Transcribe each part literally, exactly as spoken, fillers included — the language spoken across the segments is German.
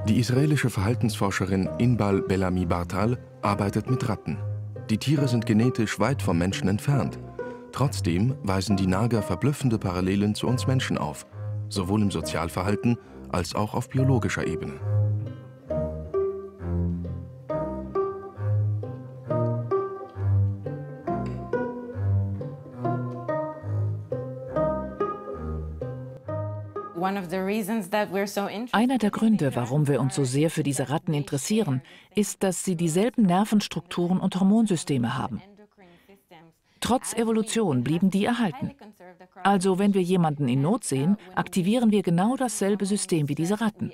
Die israelische Verhaltensforscherin Inbal Bellamy Bartal arbeitet mit Ratten. Die Tiere sind genetisch weit vom Menschen entfernt. Trotzdem weisen die Nager verblüffende Parallelen zu uns Menschen auf, sowohl im Sozialverhalten als auch auf biologischer Ebene. Einer der Gründe, warum wir uns so sehr für diese Ratten interessieren, ist, dass sie dieselben Nervenstrukturen und Hormonsysteme haben. Trotz Evolution blieben die erhalten. Also wenn wir jemanden in Not sehen, aktivieren wir genau dasselbe System wie diese Ratten.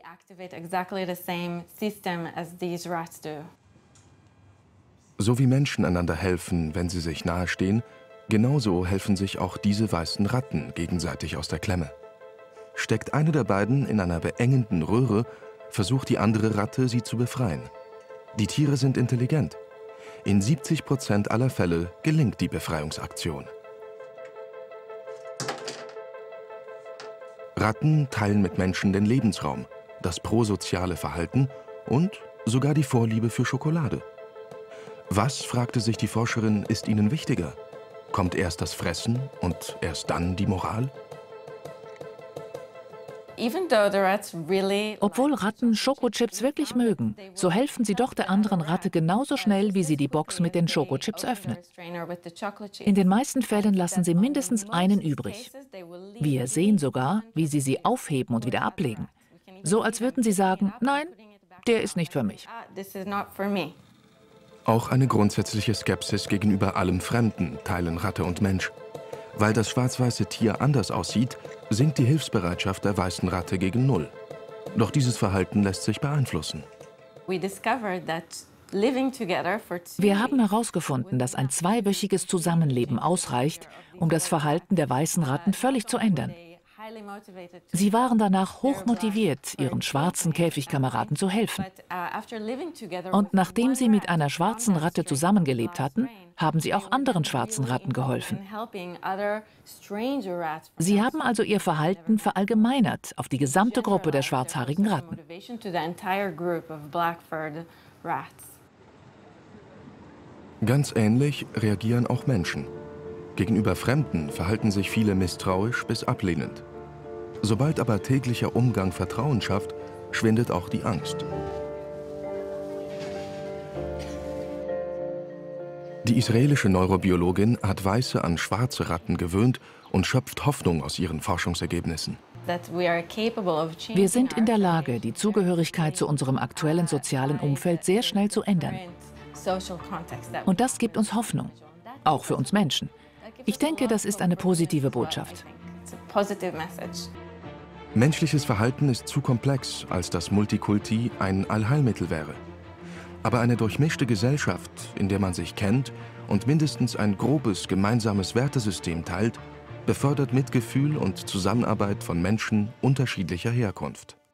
So wie Menschen einander helfen, wenn sie sich nahestehen, genauso helfen sich auch diese weißen Ratten gegenseitig aus der Klemme. Steckt eine der beiden in einer beengenden Röhre, versucht die andere Ratte, sie zu befreien. Die Tiere sind intelligent. In siebzig Prozent aller Fälle gelingt die Befreiungsaktion. Ratten teilen mit Menschen den Lebensraum, das prosoziale Verhalten und sogar die Vorliebe für Schokolade. Was, fragte sich die Forscherin, ist ihnen wichtiger? Kommt erst das Fressen und erst dann die Moral? Obwohl Ratten Schokochips wirklich mögen, so helfen sie doch der anderen Ratte genauso schnell, wie sie die Box mit den Schokochips öffnet. In den meisten Fällen lassen sie mindestens einen übrig. Wir sehen sogar, wie sie sie aufheben und wieder ablegen. So als würden sie sagen, nein, der ist nicht für mich. Auch eine grundsätzliche Skepsis gegenüber allem Fremden teilen Ratte und Mensch. Weil das schwarz-weiße Tier anders aussieht, sinkt die Hilfsbereitschaft der weißen Ratte gegen Null. Doch dieses Verhalten lässt sich beeinflussen. Wir haben herausgefunden, dass ein zweiwöchiges Zusammenleben ausreicht, um das Verhalten der weißen Ratten völlig zu ändern. Sie waren danach hochmotiviert, ihren schwarzen Käfigkameraden zu helfen. Und nachdem sie mit einer schwarzen Ratte zusammengelebt hatten, haben sie auch anderen schwarzen Ratten geholfen. Sie haben also ihr Verhalten verallgemeinert auf die gesamte Gruppe der schwarzhaarigen Ratten. Ganz ähnlich reagieren auch Menschen. Gegenüber Fremden verhalten sich viele misstrauisch bis ablehnend. Sobald aber täglicher Umgang Vertrauen schafft, schwindet auch die Angst. Die israelische Neurobiologin hat Weiße an schwarze Ratten gewöhnt und schöpft Hoffnung aus ihren Forschungsergebnissen. Wir sind in der Lage, die Zugehörigkeit zu unserem aktuellen sozialen Umfeld sehr schnell zu ändern. Und das gibt uns Hoffnung, auch für uns Menschen. Ich denke, das ist eine positive Botschaft. Menschliches Verhalten ist zu komplex, als dass Multikulti ein Allheilmittel wäre. Aber eine durchmischte Gesellschaft, in der man sich kennt und mindestens ein grobes gemeinsames Wertesystem teilt, befördert Mitgefühl und Zusammenarbeit von Menschen unterschiedlicher Herkunft.